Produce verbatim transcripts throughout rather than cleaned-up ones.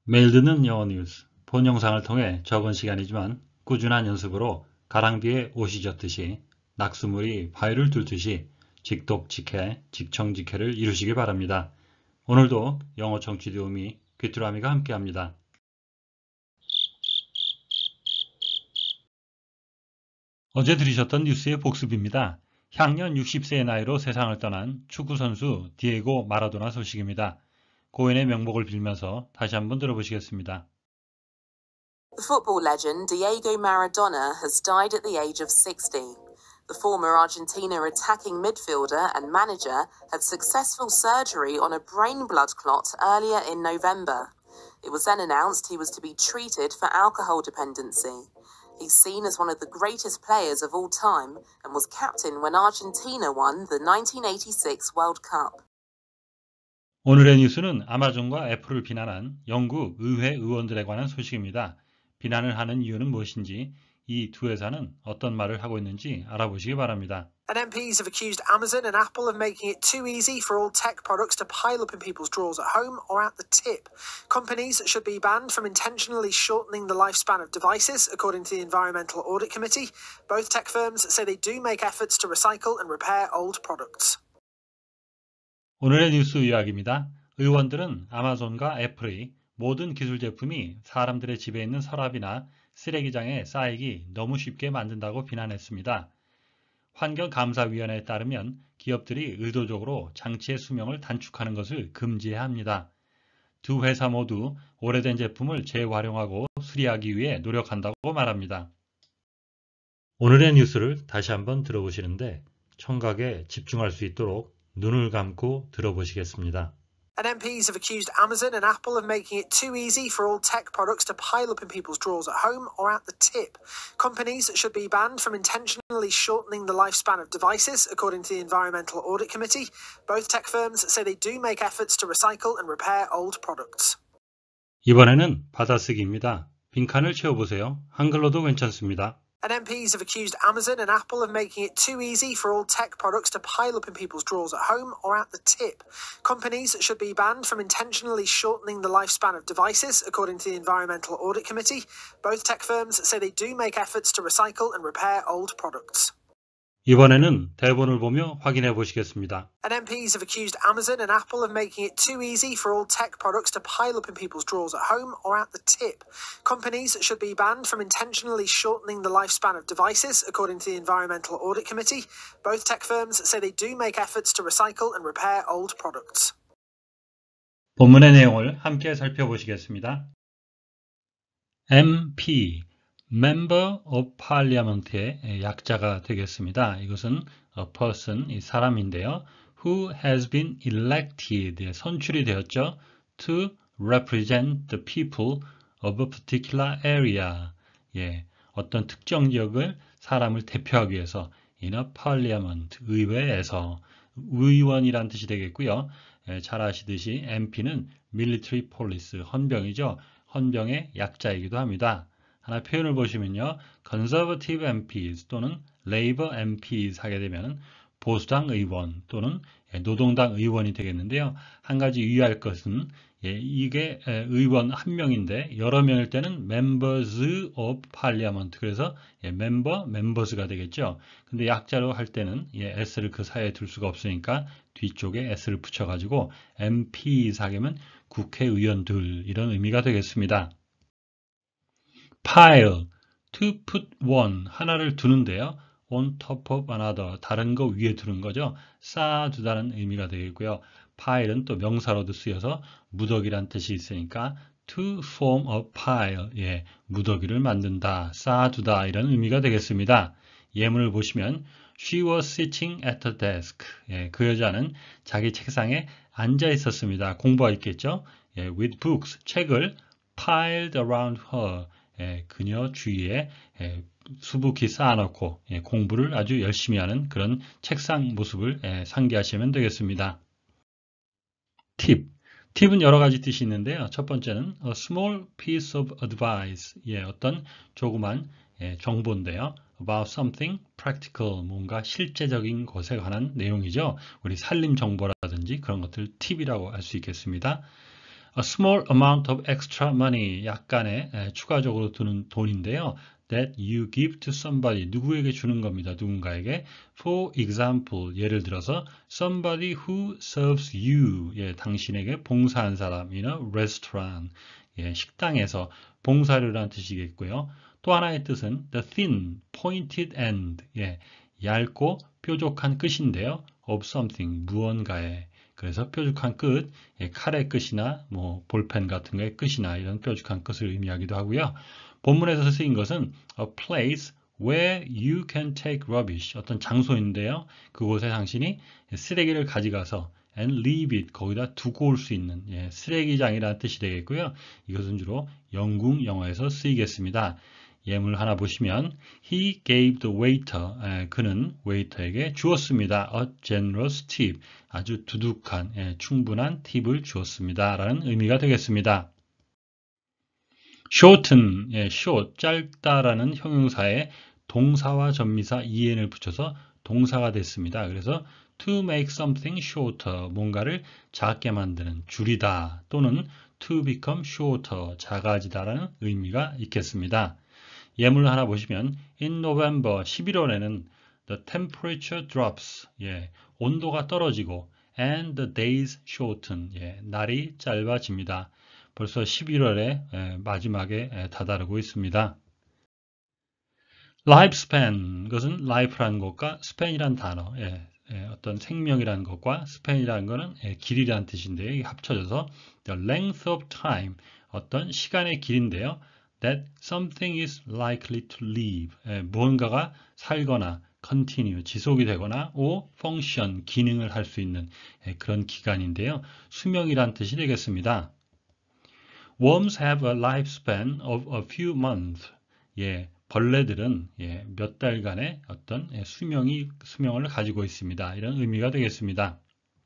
매일 듣는 영어 뉴스, 본 영상을 통해 적은 시간이지만 꾸준한 연습으로 가랑비에 옷이 젖듯이 낙수물이 바위를 뚫듯이 직독직해, 직청직해를 이루시기 바랍니다. 오늘도 영어 청취 도우미 귀뚜라미가 함께합니다. 어제 들으셨던 뉴스의 복습입니다. 향년 육십 세의 나이로 세상을 떠난 축구선수 디에고 마라도나 소식입니다. 고인의 명복을 빌면서 다시 한번 들어보시겠습니다. The football legend Diego Maradona has died at the age of sixty. The former Argentina attacking midfielder and manager had successful surgery on a brain blood clot earlier in November. It was then announced he was to be treated for alcohol dependency. He's seen as one of the greatest players of all time and was captain when Argentina won the nineteen eighty-six World Cup. 오늘의 뉴스는 아마존과 애플을 비난한 영국 의회 의원들에 관한 소식입니다. 비난을 하는 이유는 무엇인지, 이 두 회사는 어떤 말을 하고 있는지 알아보시기 바랍니다. And M Ps have accused Amazon and Apple of making it too easy for all tech products to pile up in people's drawers at home or at the tip. Companies should be banned from intentionally shortening the lifespan of devices, according to the Environmental Audit Committee. Both tech firms say they do make efforts to recycle and repair old products. 오늘의 뉴스 요약입니다. 의원들은 아마존과 애플의 모든 기술 제품이 사람들의 집에 있는 서랍이나 쓰레기장에 쌓이기 너무 쉽게 만든다고 비난했습니다. 환경감사위원회에 따르면 기업들이 의도적으로 장치의 수명을 단축하는 것을 금지해야 합니다. 두 회사 모두 오래된 제품을 재활용하고 수리하기 위해 노력한다고 말합니다. 오늘의 뉴스를 다시 한번 들어보시는데 청각에 집중할 수 있도록 눈을 감고 들어보시겠습니다. And M Ps have accused Amazon and Apple of making it too easy for all tech products to pile up in people's drawers at home or at the tip. Companies should be banned from intentionally shortening the lifespan of devices, according to the Environmental Audit Committee. Both tech firms say they do make efforts to recycle and repair old products. 이번에는 받아쓰기입니다. 빈칸을 채워보세요. 한글로도 괜찮습니다. And M Ps have accused Amazon and Apple of making it too easy for all tech products to pile up in people's drawers at home or at the tip. Companies should be banned from intentionally shortening the lifespan of devices, according to the Environmental Audit Committee. Both tech firms say they do make efforts to recycle and repair old products. 이번에는 대본을 보며 확인해 보시겠습니다. And M Ps have accused Amazon and Apple of making it too easy for all tech products to pile up in people's drawers at home or at the tip. Companies should be banned from intentionally shortening the lifespan of devices, according to the Environmental Audit Committee. Both tech firms say they do make efforts to recycle and repair old products. 본문의 내용을 함께 살펴보시겠습니다. 엠피 Member of Parliament의 약자가 되겠습니다. 이것은 a person, 이 사람인데요. Who has been elected, 선출이 되었죠. To represent the people of a particular area. 예, 어떤 특정 지역을 사람을 대표하기 위해서 in a parliament, 의회에서 의원이란 뜻이 되겠고요. 예, 잘 아시듯이 엠피는 military police, 헌병이죠. 헌병의 약자이기도 합니다. 하나 표현을 보시면요. conservative 엠피스 또는 labor 엠피스 하게 되면 보수당 의원 또는 노동당 의원이 되겠는데요. 한 가지 유의할 것은 예, 이게 의원 한 명인데 여러 명일 때는 members of parliament, 그래서 예, member, members가 되겠죠. 근데 약자로 할 때는 예, s를 그 사이에 둘 수가 없으니까 뒤쪽에 s를 붙여가지고 엠피스 하게 되면 국회의원들, 이런 의미가 되겠습니다. pile, to put one, 하나를 두는데요. on top of another, 다른 거 위에 두는 거죠. 쌓아두다는 의미가 되겠고요. pile은 또 명사로도 쓰여서 무더기란 뜻이 있으니까 to form a pile, 예, 무더기를 만든다, 쌓아두다, 이런 의미가 되겠습니다. 예문을 보시면 she was sitting at the desk, 예, 그 여자는 자기 책상에 앉아 있었습니다. 공부가 있겠죠. 예, with books, 책을 piled around her, 예, 그녀 주위에 예, 수북히 쌓아놓고 예, 공부를 아주 열심히 하는 그런 책상 모습을 예, 상기하시면 되겠습니다. 팁. 팁은 여러 가지 뜻이 있는데요. 첫 번째는 a small piece of advice, 예, 어떤 조그만 예, 정보인데요. about something practical, 뭔가 실제적인 것에 관한 내용이죠. 우리 살림 정보라든지 그런 것들 팁이라고 할 수 있겠습니다. A small amount of extra money, 약간의 에, 추가적으로 드는 돈인데요. That you give to somebody, 누구에게 주는 겁니다. 누군가에게. For example, 예를 들어서 somebody who serves you, 예, 당신에게 봉사한 사람, in a restaurant, 예, 식당에서 봉사료라는 뜻이겠고요. 또 하나의 뜻은 the thin, pointed end, 예, 얇고 뾰족한 끝인데요. of something, 무언가에. 그래서 뾰족한 끝, 예, 칼의 끝이나 뭐 볼펜 같은 거의 끝이나 이런 뾰족한 끝을 의미하기도 하고요. 본문에서 쓰인 것은 a place where you can take rubbish, 어떤 장소인데요. 그곳에 당신이 쓰레기를 가져가서 and leave it, 거기다 두고 올 수 있는, 예, 쓰레기장이라는 뜻이 되겠고요. 이것은 주로 영국 영어에서 쓰이겠습니다. 예물 하나 보시면 he gave the waiter, 에, 그는 웨이터에게 주었습니다. a generous tip, 아주 두둑한, 예, 충분한 팁을 주었습니다. 라는 의미가 되겠습니다. shorten, 예, short, 짧다라는 형용사에 동사와 전미사 이엔을 붙여서 동사가 됐습니다. 그래서 to make something shorter, 뭔가를 작게 만드는, 줄이다 또는 to become shorter, 작아지다라는 의미가 있겠습니다. 예물 하나 보시면 in November, 십일월에는 the temperature drops, 예, 온도가 떨어지고 and the days shorten, 예, 날이 짧아집니다. 벌써 십일월의 예, 마지막에 예, 다다르고 있습니다. lifespan, 그것은 life라는 것과 span이라는 단어, 예, 예, 어떤 생명이라는 것과 span이라는 것은 예, 길이라는 뜻인데요. 이게 합쳐져서 the length of time, 어떤 시간의 길인데요. that something is likely to live, 예, 무언가가 살거나 continue, 지속이 되거나 or function, 기능을 할 수 있는 예, 그런 기간인데요. 수명이란 뜻이 되겠습니다. Worms have a lifespan of a few months. 예, 벌레들은 예, 몇 달간의 어떤 예, 수명이, 수명을 가지고 있습니다. 이런 의미가 되겠습니다.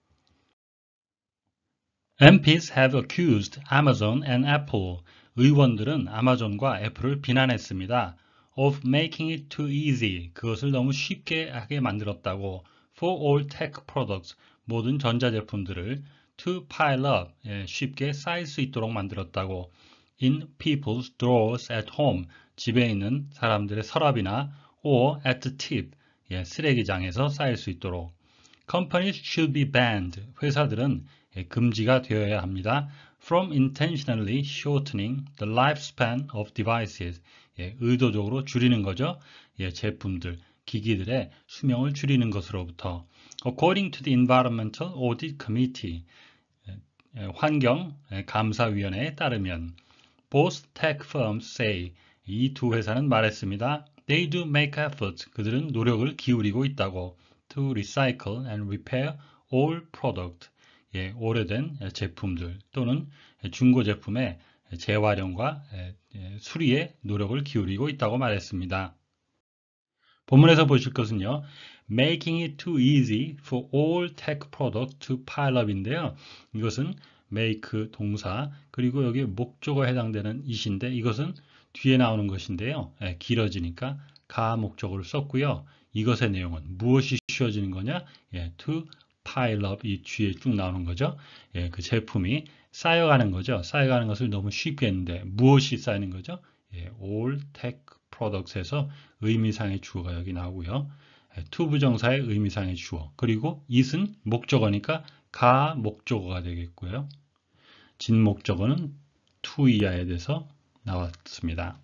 엠피's have accused Amazon and Apple. 의원들은 아마존과 애플을 비난했습니다. of making it too easy, 그것을 너무 쉽게 하게 만들었다고. for all tech products, 모든 전자제품들을 to pile up, 예, 쉽게 쌓일 수 있도록 만들었다고. in people's drawers at home, 집에 있는 사람들의 서랍이나 or at the tip, 예, 쓰레기장에서 쌓일 수 있도록. companies should be banned, 회사들은 예, 금지가 되어야 합니다. from intentionally shortening the lifespan of devices, 예, 의도적으로 줄이는 거죠. 예, 제품들, 기기들의 수명을 줄이는 것으로부터. according to the Environmental Audit Committee, 예, 예, 환경 예, 감사위원회에 따르면 both tech firms say, 이 두 회사는 말했습니다. they do make efforts, 그들은 노력을 기울이고 있다고. to recycle and repair all product, 예, 오래된 제품들 또는 중고 제품의 재활용과 수리에 노력을 기울이고 있다고 말했습니다. 본문에서 보실 것은요. Making it too easy for all tech products to pile up인데요. 이것은 make 동사 그리고 여기 목적어에 해당되는 it인데 이것은 뒤에 나오는 것인데요. 예, 길어지니까 가 목적어를 썼고요. 이것의 내용은 무엇이 쉬워지는 거냐? 예, to pile up, 이 뒤에 쭉 나오는 거죠. 예, 그 제품이 쌓여가는 거죠. 쌓여가는 것을 너무 쉽게 했는데 무엇이 쌓이는 거죠? 예, all tech products에서 의미상의 주어가 여기 나오고요. 예, to 부정사의 의미상의 주어 그리고 it은 목적어니까 가 목적어가 되겠고요. 진 목적어는 to 이하에 대해서 나왔습니다.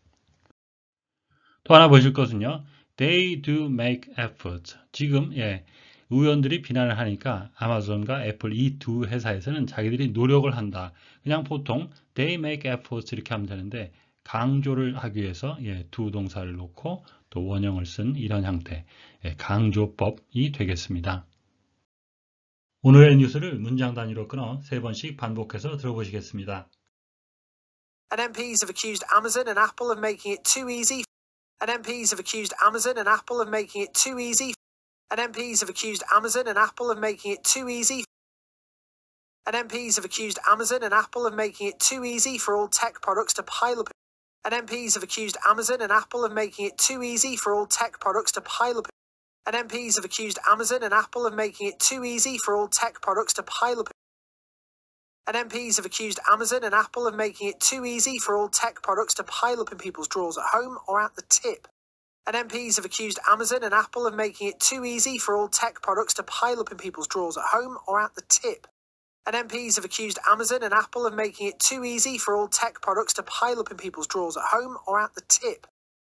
또 하나 보실 것은요. They do make efforts. 지금 예, 의원들이 비난을 하니까 아마존과 애플 이 두 회사에서는 자기들이 노력을 한다. 그냥 보통 they make efforts 이렇게 하면 되는데 강조를 하기 위해서 예, 두 동사를 놓고 또 원형을 쓴 이런 형태 예, 강조법이 되겠습니다. 오늘의 뉴스를 문장 단위로 끊어 세 번씩 반복해서 들어보시겠습니다. And 엠피s have accused Amazon and Apple of making it too easy. And 엠피s have accused Amazon and Apple of making it too easy. And 엠피s have accused Amazon and Apple of making it too easy. And 엠피s have accused Amazon and Apple of making it too easy for all tech products to pile up. And 엠피s have accused Amazon and Apple of making it too easy for all tech products to pile up. And 엠피s have accused Amazon and Apple of making it too easy for all tech products to pile up. And M Ps have accused Amazon and Apple of making it too easy for all tech products to pile up in people's drawers at home or at the tip. And M Ps have accused Amazon and Apple of making it too easy for all tech products to pile up in people's drawers at home or at the tip. And M Ps have accused Amazon and Apple of making it too easy for all tech products to pile up in people's drawers at home or at the tip.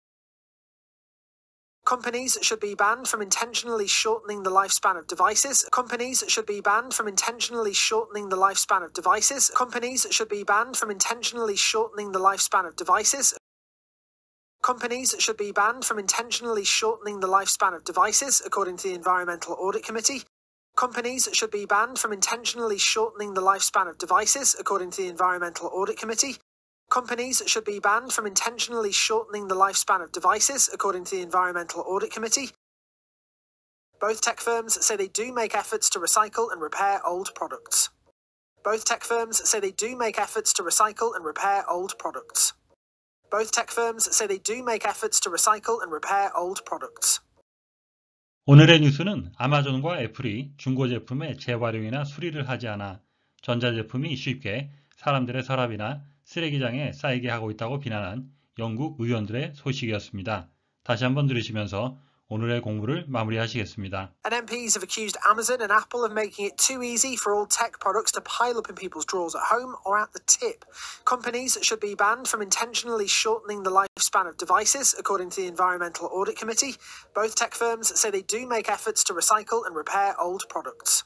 Companies should be banned from intentionally shortening the lifespan of devices. Companies should be banned from intentionally shortening the lifespan of devices. Companies should be banned from intentionally shortening the lifespan of devices. Companies should be banned from intentionally shortening the lifespan of devices, according to the Environmental Audit Committee. Companies should be banned from intentionally shortening the lifespan of devices, according to the Environmental Audit Committee. Companies should be banned from intentionally shortening the lifespan of devices, according to the Environmental Audit Committee. Both tech firms say they do make efforts to recycle and repair old products. Both tech firms say they do make efforts to recycle and repair old products. Both tech firms say they do make efforts to recycle and repair old products. 오늘의 뉴스는 아마존과 애플이 중고 제품의 재활용이나 수리를 하지 않아 전자제품이 쉽게 사람들의 서랍이나 쓰레기장에 쌓이게 하고 있다고 비난한 영국 의원들의 소식이었습니다. 다시 한번 들으시면서 오늘의 공부를 마무리하시겠습니다. And M Ps have accused Amazon and Apple of making it too easy for all tech products to pile up in people's drawers at home or at the tip. Companies should be banned from intentionally shortening the lifespan of devices, according to the Environmental Audit Committee. Both tech firms say they do make efforts to recycle and repair old products.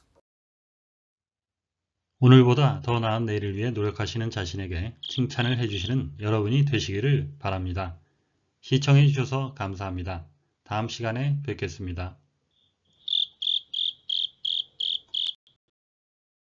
오늘보다 더 나은 내일을 위해 노력하시는 자신에게 칭찬을 해주시는 여러분이 되시기를 바랍니다. 시청해 주셔서 감사합니다. 다음 시간에 뵙겠습니다.